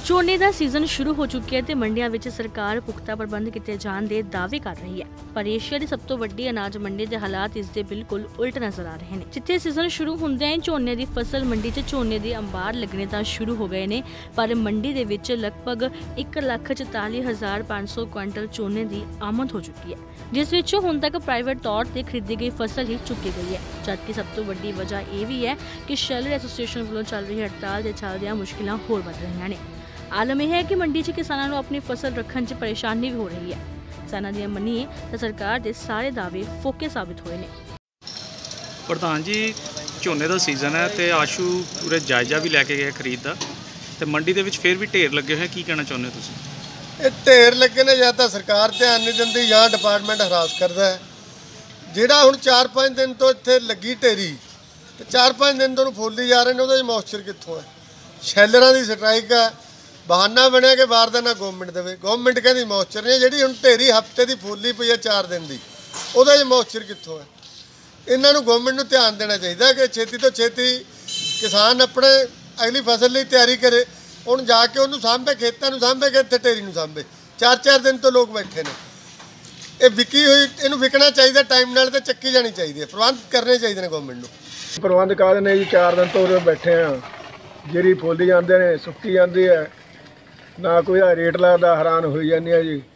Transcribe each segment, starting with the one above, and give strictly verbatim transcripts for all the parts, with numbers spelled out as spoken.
ਝੋਨੇ ਦਾ ਸੀਜ਼ਨ शुरू हो चुकी है तो मंडियां विच सरकार पुख्ता प्रबंध किए जाने के दावे कर रही है, पर एशिया की सब तो वड्डी अनाज मंडी के हालात इसके बिल्कुल उल्ट नजर आ रहे हैं। जिथे सीजन शुरू होंदे ही झोने की फसल मंडी च झोने के अंबार लगने तो शुरू हो गए ने, पर मंडी दे विच लगभग एक लख चौताली हज़ार पाँच सौ क्विंटल झोने की आमद हो चुकी है, जिस विच हुण तक प्राइवेट तौर पर खरीदी गई फसल ही चुकी गई है। जबकि सब तो वड्डी वजह यह भी है कि शैलर एसोसीएशन वालों चल रही हड़ताल के चलदियां मुश्किलां होर वध रही ने। आलम यह है कि मंडी च किसानों को अपनी फसल रखने च परेशानी भी हो रही है। किसानों दी मनीए तो सरकार के सारे दावे फोके साबित हुए ने। प्रधान जी, झोने का सीजन है तो आशू पूरे जायजा भी लैके गए खरीद का, तो मंडी के फिर भी ढेर लगे हुए, की कहना चाहुंदे हो तुसीं? ये ढेर लगे ने या तो सरकार ध्यान नहीं दिंदी या डिपार्टमेंट हरास करता है। जिहड़ा हुण चार पाँच दिन तो इत्थे लगी ढेरी तो चार पाँच दिन तो फुल्ली जा रहे हैं, उहदा मॉइस्चर कित्थों है? शैलरां दी स्ट्राइक है, बहाना बनया कि बार देना गौरमेंट देवे। गौरमेंट कहती मॉइस्चर नहीं, जी हम ढेरी हफ्ते की फुल्ली पई है चार दिन की, वह मॉइस्चर कितों है? इन्हों गौरमेंट को ध्यान देना चाहिए कि छेती तो छेती किसान अपने अगली फसल की तैयारी करे। हुण जाके उन्होंने सांभे, खेतों को सांभे कि इत्थे ढेरी सांभे, चार चार दिन तो लोग बैठे ने। ये विकी हुई, इनू विकना चाहिए टाइम नाल ते चक्की जानी चाहिए, प्रबंध करने चाहिए ने गौरमेंट को। प्रबंध कर ने जी, चार दिन तो उरे बैठे हैं, ਜਿਹੜੀ ਫੁੱਲੀ ਜਾਂਦੇ ਨੇ ਸੁੱਕੀ ਜਾਂਦੀ ਹੈ, ਨਾ ਕੋਈ ਰੇਟ ਲੱਗਦਾ, ਹੈਰਾਨ ਹੋਈ ਜਾਂਦੀ ਹੈ ਜੀ।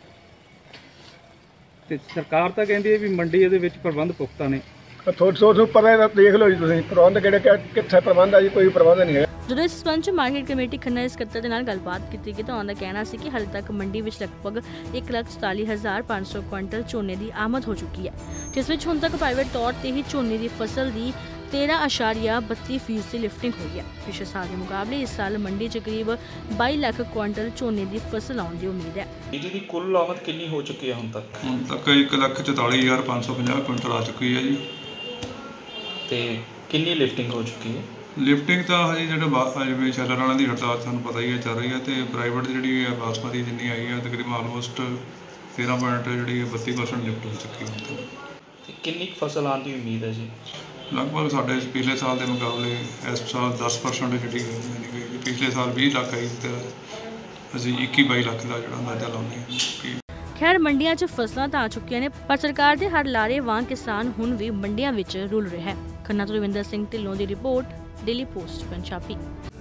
ਤੇ ਸਰਕਾਰ ਤਾਂ ਕਹਿੰਦੀ ਹੈ ਵੀ ਮੰਡੀ ਇਹਦੇ ਵਿੱਚ ਪ੍ਰਬੰਧ ਪੁਖਤਾ ਨੇ। ਥੋੜਾ ਥੋੜਾ ਪਤਾ ਦੇਖ ਲਓ ਜੀ ਤੁਸੀਂ, ਪ੍ਰਬੰਧ ਕਿਹੜੇ ਕਿੱਥੇ ਪ੍ਰਬੰਧ ਆ ਜੀ, ਕੋਈ ਪ੍ਰਬੰਧ ਨਹੀਂ ਹੈ। ਜਦੋਂ ਇਸ ਸੰਬੰਧ ਮਾਰਕੀਟ ਕਮੇਟੀ ਖੰਨਾ ਦੇ ਸਕੱਤਰ ਦੇ ਨਾਲ ਗੱਲਬਾਤ ਕੀਤੀ ਗਈ ਤਾਂ ਉਹਨਾਂ ਦਾ ਕਹਿਣਾ ਸੀ ਕਿ ਹਾਲੇ ਤੱਕ ਮੰਡੀ ਵਿੱਚ ਲਗਭਗ ਇੱਕ ਲੱਖ ਚੁਤਾਲੀ ਹਜ਼ਾਰ ਪੰਜ ਸੌ ਕੁਇੰਟਲ ਝੋਨੇ ਦੀ ਆਮਦ ਹੋ ਚੁੱਕੀ ਹੈ, ਜਿਸ ਵਿੱਚ ਹੁਣ ਤੱਕ ਪ੍ਰਾਈਵੇਟ ਤੌਰ ਤੇ ਹੀ ਝੋਨੇ ਦੀ ਫਸਲ ਦੀ तेरह अशारिया बत्ती फीसदी लिफ्टिंग हुई है। पिछले साल के मुकाबले इस साल मंडी च करीब बाई लाख क्विंटल झोने की फसल आने की उम्मीद है। जी दी कुल आमद कितनी हो चुकी है हुण तक? हुण तक एक लख चौताली हज़ार पाँच सौ पचास क्विंटल आ चुकी है जी। तो कितनी लिफ्टिंग हो चुकी है? लिफ्टिंग तो हजे जो शैलर वालों की हड़ताल सानूं पता ही है चल रही है, तो प्राइवेट जी बासमती जिन्नी आई है तकरीबन आलमोस्ट तेरह पॉइंट जी बत्ती परसेंट लिफ्ट हो चुकी है। कितनी फसल आने की उम्मीद है जी? लगभग साढ़े पिछले साल के मुकाबले इस साल दस परसेंट जी, पिछले साल भी लाख आई तो असीं इक्की बाई लाख का जो अंदाजा लाने। खैर मंडियां च फसलां तां आ चुकियां ने, पर सरकार के हर लारे वांग किसान हुण भी मंडियां विच रुल रहा है। खन्ना तो रविंदर सिंह ढिल्लों की रिपोर्ट, डेली पोस्ट पंजाबी।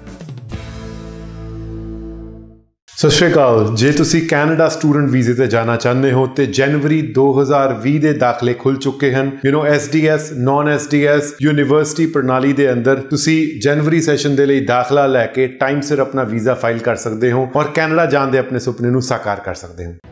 सत श्री अकाल। जे तुसी कैनेडा स्टूडेंट वीजे ते जाना चाहते हो तो जनवरी दो हज़ार भी के दाखले खुल चुके हैं। You know S D S non S D S university प्रणाली के अंदर तुसी जनवरी सैशन के लिए दाखला लैके टाइम सिर अपना वीज़ा फाइल कर सकते हो और कैनेडा जाने के अपने सुपने को साकार कर सकते हो।